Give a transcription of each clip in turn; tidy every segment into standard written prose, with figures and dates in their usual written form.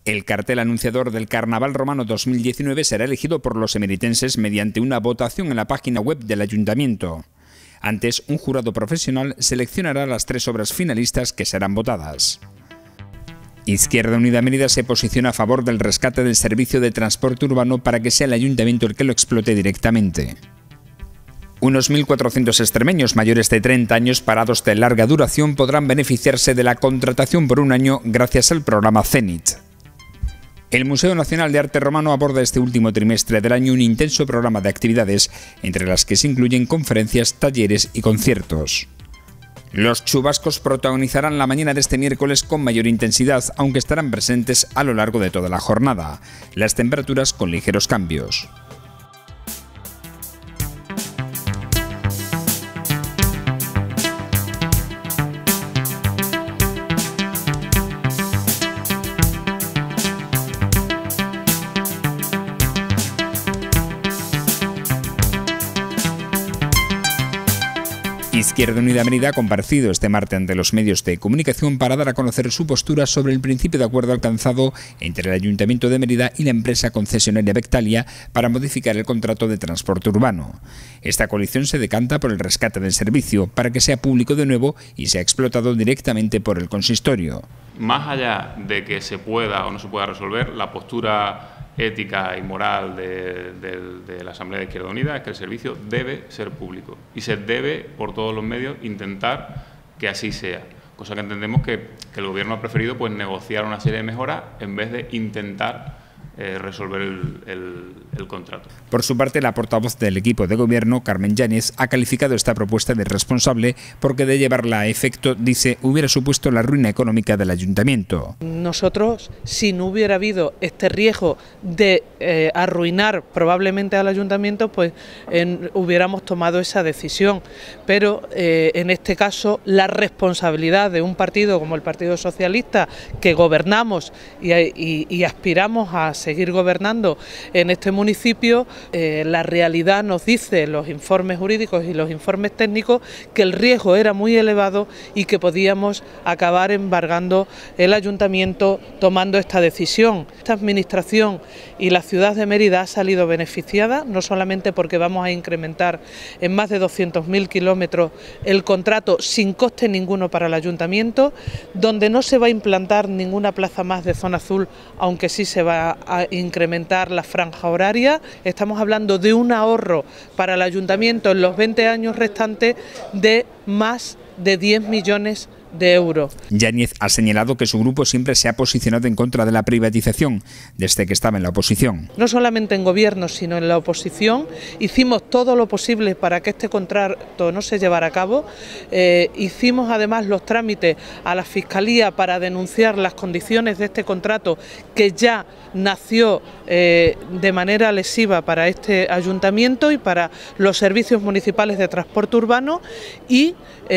El cartel anunciador del Carnaval Romano 2019 será elegido por los emeritenses mediante una votación en la página web del Ayuntamiento. Antes, un jurado profesional seleccionará las 3 obras finalistas que serán votadas. Izquierda Unida Mérida se posiciona a favor del rescate del servicio de transporte urbano para que sea el Ayuntamiento el que lo explote directamente. Unos 1.400 extremeños mayores de 30 años parados de larga duración podrán beneficiarse de la contratación por un año gracias al programa CENIT. El Museo Nacional de Arte Romano aborda este último trimestre del año un intenso programa de actividades, entre las que se incluyen conferencias, talleres y conciertos. Los chubascos protagonizarán la mañana de este miércoles con mayor intensidad, aunque estarán presentes a lo largo de toda la jornada. Las temperaturas con ligeros cambios. Izquierda Unida Mérida ha comparecido este martes ante los medios de comunicación para dar a conocer su postura sobre el principio de acuerdo alcanzado entre el Ayuntamiento de Mérida y la empresa concesionaria Vectalia para modificar el contrato de transporte urbano. Esta coalición se decanta por el rescate del servicio para que sea público de nuevo y sea explotado directamente por el consistorio. Más allá de que se pueda o no se pueda resolver, la postura ética y moral de la Asamblea de Izquierda Unida es que el servicio debe ser público y se debe, por todos los medios, intentar que así sea. Cosa que entendemos que el Gobierno ha preferido pues negociar una serie de mejoras en vez de intentar resolver el contrato. Por su parte, la portavoz del equipo de Gobierno, Carmen Yáñez, ha calificado esta propuesta de irresponsable porque de llevarla a efecto, dice, hubiera supuesto la ruina económica del Ayuntamiento. Nosotros, si no hubiera habido este riesgo de arruinar probablemente al Ayuntamiento, pues hubiéramos tomado esa decisión. Pero en este caso, la responsabilidad de un partido como el Partido Socialista, que gobernamos y aspiramos a seguir gobernando en este municipio, la realidad nos dice, los informes jurídicos y los informes técnicos, que el riesgo era muy elevado y que podíamos acabar embargando el Ayuntamiento tomando esta decisión. Esta administración y la ciudad de Mérida ha salido beneficiada, no solamente porque vamos a incrementar en más de 200.000 kilómetros el contrato sin coste ninguno para el Ayuntamiento, donde no se va a implantar ninguna plaza más de zona azul, aunque sí se va a incrementar la franja horaria. Estamos hablando de un ahorro para el Ayuntamiento en los 20 años restantes de más de 10 millones de euros. Yáñez ha señalado que su grupo siempre se ha posicionado en contra de la privatización desde que estaba en la oposición. No solamente en gobierno, sino en la oposición, hicimos todo lo posible para que este contrato no se llevara a cabo. Hicimos además los trámites a la Fiscalía para denunciar las condiciones de este contrato que ya nació de manera lesiva para este ayuntamiento y para los servicios municipales de transporte urbano, y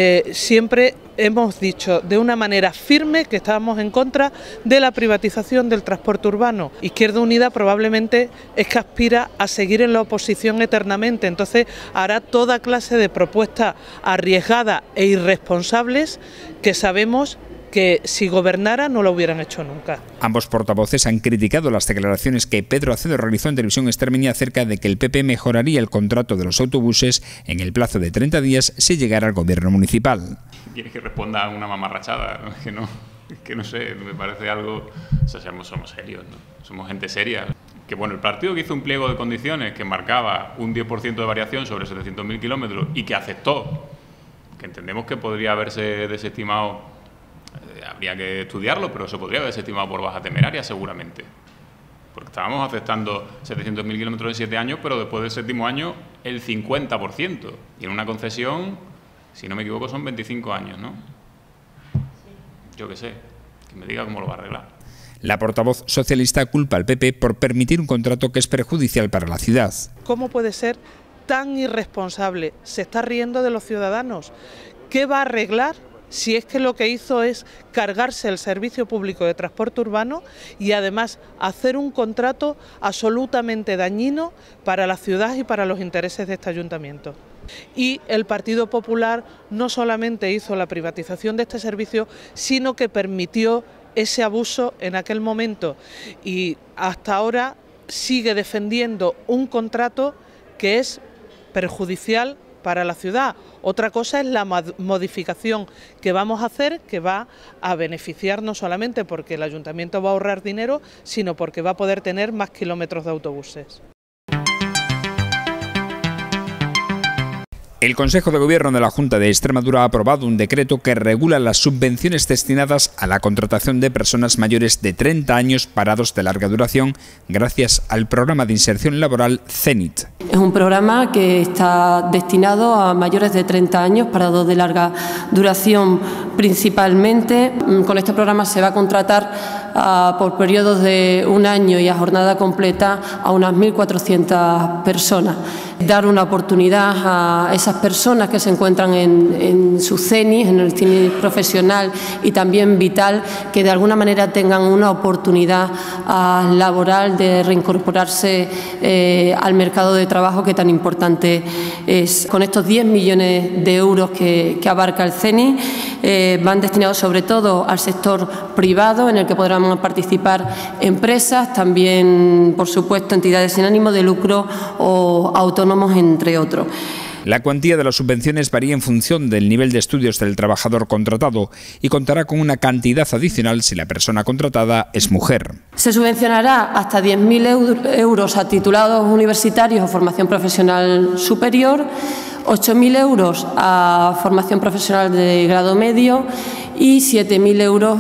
siempre hemos dicho de una manera firme que estábamos en contra de la privatización del transporte urbano. Izquierda Unida probablemente es que aspira a seguir en la oposición eternamente, entonces hará toda clase de propuestas arriesgadas e irresponsables que sabemos que si gobernara no lo hubieran hecho nunca. Ambos portavoces han criticado las declaraciones que Pedro Acedo realizó en Televisión Extremeña acerca de que el PP mejoraría el contrato de los autobuses en el plazo de 30 días si llegara al gobierno municipal. ¿Quieres que responda a una mamarrachada? Que no sé, me parece algo... O sea, somos serios, ¿no? Somos gente seria. Que bueno, el partido que hizo un pliego de condiciones que marcaba un 10% de variación sobre 700.000 kilómetros y que aceptó, que entendemos que podría haberse desestimado, habría que estudiarlo, pero se podría haber desestimado por baja temeraria seguramente. Porque estábamos aceptando 700.000 kilómetros en 7 años, pero después del 7º año el 50%. Y en una concesión, si no me equivoco, son 25 años, ¿no? Yo qué sé, que me diga cómo lo va a arreglar. La portavoz socialista culpa al PP por permitir un contrato que es perjudicial para la ciudad. ¿Cómo puede ser tan irresponsable? Se está riendo de los ciudadanos. ¿Qué va a arreglar si es que lo que hizo es cargarse el servicio público de transporte urbano y además hacer un contrato absolutamente dañino para la ciudad y para los intereses de este ayuntamiento? Y el Partido Popular no solamente hizo la privatización de este servicio, sino que permitió ese abuso en aquel momento y hasta ahora sigue defendiendo un contrato que es perjudicial para la ciudad. Otra cosa es la modificación que vamos a hacer, que va a beneficiar no solamente porque el ayuntamiento va a ahorrar dinero, sino porque va a poder tener más kilómetros de autobuses. El Consejo de Gobierno de la Junta de Extremadura ha aprobado un decreto que regula las subvenciones destinadas a la contratación de personas mayores de 30 años parados de larga duración gracias al programa de inserción laboral CENIT. Es un programa que está destinado a mayores de 30 años parados de larga duración principalmente. Con este programa se va a contratar por periodos de un año y a jornada completa a unas 1.400 personas. Dar una oportunidad a esas personas que se encuentran en su CENI, en el CENI profesional y también vital, que de alguna manera tengan una oportunidad laboral de reincorporarse al mercado de trabajo que tan importante es. Con estos 10 millones de euros que abarca el CENI, van destinados sobre todo al sector privado, en el que podrán participar empresas, también por supuesto entidades sin ánimo de lucro o autónomos, entre otros. La cuantía de las subvenciones varía en función del nivel de estudios del trabajador contratado y contará con una cantidad adicional si la persona contratada es mujer. Se subvencionará hasta 10.000 euros a titulados universitarios o formación profesional superior, 8.000 euros a formación profesional de grado medio y 7.000 euros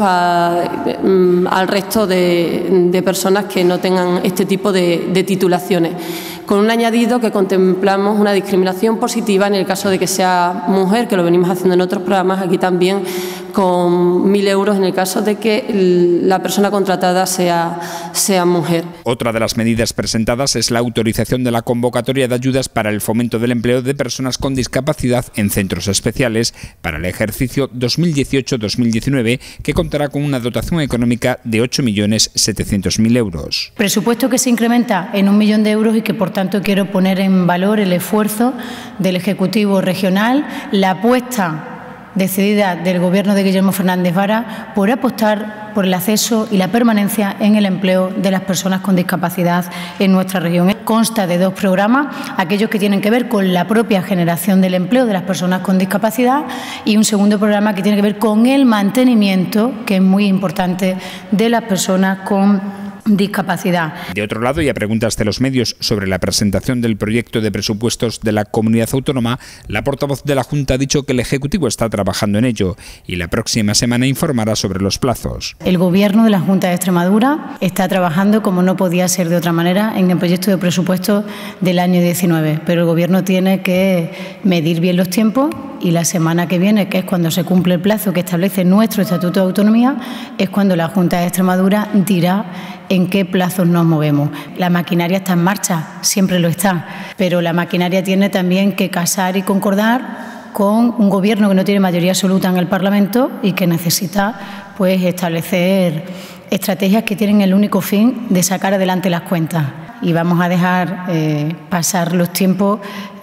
al resto de personas que no tengan este tipo de titulaciones, con un añadido que contemplamos una discriminación positiva en el caso de que sea mujer, que lo venimos haciendo en otros programas, aquí también con 1.000 euros en el caso de que la persona contratada sea mujer. Otra de las medidas presentadas es la autorización de la convocatoria de ayudas para el fomento del empleo de personas con discapacidad en centros especiales para el ejercicio 2018-2019, que contará con una dotación económica de 8.700.000 euros. Presupuesto que se incrementa en 1 millón de euros y que por tanto quiero poner en valor el esfuerzo del Ejecutivo regional, la apuesta decidida del Gobierno de Guillermo Fernández Vara por apostar por el acceso y la permanencia en el empleo de las personas con discapacidad en nuestra región. Consta de 2 programas, aquellos que tienen que ver con la propia generación del empleo de las personas con discapacidad y un segundo programa que tiene que ver con el mantenimiento, que es muy importante, de las personas con discapacidad. De otro lado, y a preguntas de los medios sobre la presentación del proyecto de presupuestos de la comunidad autónoma, la portavoz de la Junta ha dicho que el Ejecutivo está trabajando en ello y la próxima semana informará sobre los plazos. El Gobierno de la Junta de Extremadura está trabajando, como no podía ser de otra manera, en el proyecto de presupuestos del año 19, pero el Gobierno tiene que medir bien los tiempos y la semana que viene, que es cuando se cumple el plazo que establece nuestro Estatuto de Autonomía, es cuando la Junta de Extremadura dirá en qué plazos nos movemos. La maquinaria está en marcha, siempre lo está, pero la maquinaria tiene también que casar y concordar con un Gobierno que no tiene mayoría absoluta en el Parlamento y que necesita pues establecer estrategias que tienen el único fin de sacar adelante las cuentas. Y vamos a dejar pasar los tiempos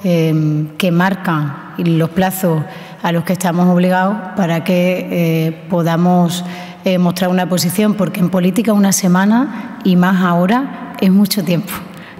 que marcan y los plazos a los que estamos obligados para que podamos mostrar una posición, porque en política una semana y más ahora es mucho tiempo.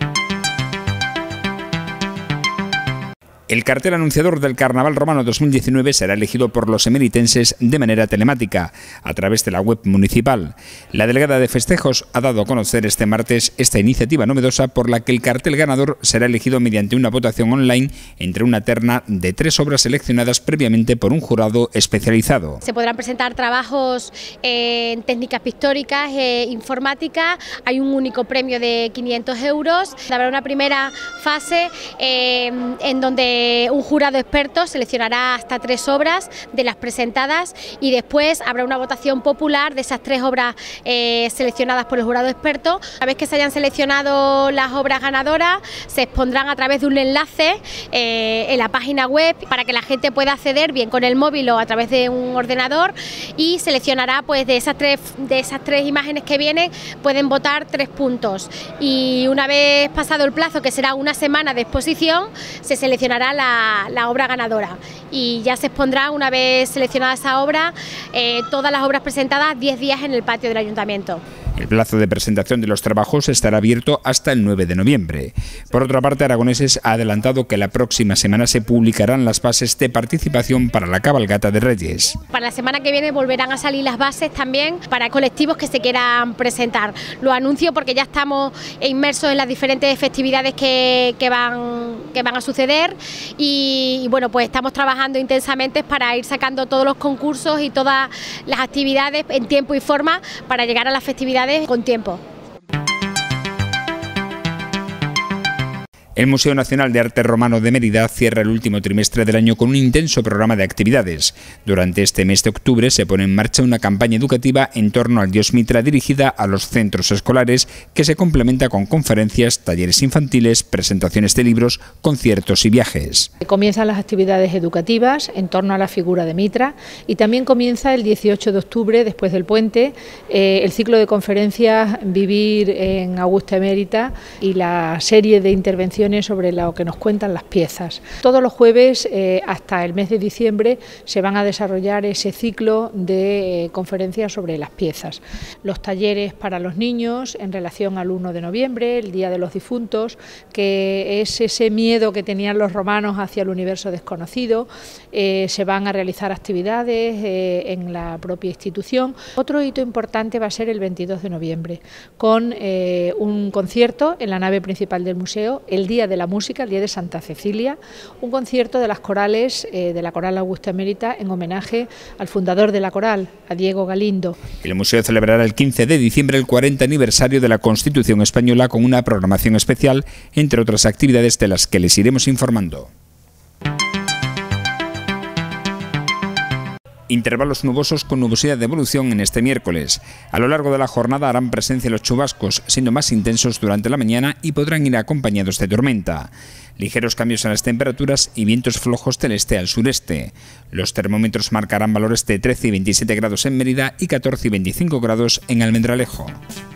El cartel anunciador del Carnaval Romano 2019 será elegido por los emeritenses de manera telemática, a través de la web municipal. La delegada de festejos ha dado a conocer este martes esta iniciativa novedosa por la que el cartel ganador será elegido mediante una votación online entre una terna de 3 obras seleccionadas previamente por un jurado especializado. Se podrán presentar trabajos en técnicas pictóricas, informática, hay un único premio de 500 euros. Habrá una primera fase en donde un jurado experto seleccionará hasta 3 obras de las presentadas y después habrá una votación popular de esas 3 obras seleccionadas por el jurado experto. Una vez que se hayan seleccionado las obras ganadoras, se expondrán a través de un enlace en la página web para que la gente pueda acceder bien con el móvil o a través de un ordenador, y seleccionará pues de esas tres imágenes que vienen, pueden votar 3 puntos, y una vez pasado el plazo, que será una semana de exposición, se seleccionará será la obra ganadora, y ya se expondrá, una vez seleccionada esa obra, todas las obras presentadas 10 días en el patio del Ayuntamiento. El plazo de presentación de los trabajos estará abierto hasta el 9 de noviembre. Por otra parte, Aragoneses ha adelantado que la próxima semana se publicarán las bases de participación para la cabalgata de Reyes. Para la semana que viene volverán a salir las bases también para colectivos que se quieran presentar. Lo anuncio porque ya estamos inmersos en las diferentes festividades que van a suceder, y bueno, pues estamos trabajando intensamente para ir sacando todos los concursos y todas las actividades en tiempo y forma para llegar a las festividades con tiempo. El Museo Nacional de Arte Romano de Mérida cierra el último trimestre del año con un intenso programa de actividades. Durante este mes de octubre se pone en marcha una campaña educativa en torno al dios Mitra dirigida a los centros escolares, que se complementa con conferencias, talleres infantiles, presentaciones de libros, conciertos y viajes. Comienzan las actividades educativas en torno a la figura de Mitra, y también comienza el 18 de octubre, después del puente, el ciclo de conferencias Vivir en Augusta Emérita y la serie de intervenciones sobre lo que nos cuentan las piezas. Todos los jueves hasta el mes de diciembre se van a desarrollar ese ciclo de conferencias sobre las piezas. Los talleres para los niños en relación al 1 de noviembre, el Día de los Difuntos, que es ese miedo que tenían los romanos hacia el universo desconocido. Se van a realizar actividades en la propia institución. Otro hito importante va a ser el 22 de noviembre, con un concierto en la nave principal del museo, el Día de la Música, el Día de Santa Cecilia, un concierto de las corales de la Coral Augusta Emérita en homenaje al fundador de la coral, a Diego Galindo. El museo celebrará el 15 de diciembre el 40 aniversario de la Constitución española con una programación especial, entre otras actividades de las que les iremos informando. Intervalos nubosos con nubosidad de evolución en este miércoles. A lo largo de la jornada harán presencia los chubascos, siendo más intensos durante la mañana y podrán ir acompañados de tormenta. Ligeros cambios en las temperaturas y vientos flojos del este al sureste. Los termómetros marcarán valores de 13 y 27 grados en Mérida y 14 y 25 grados en Almendralejo.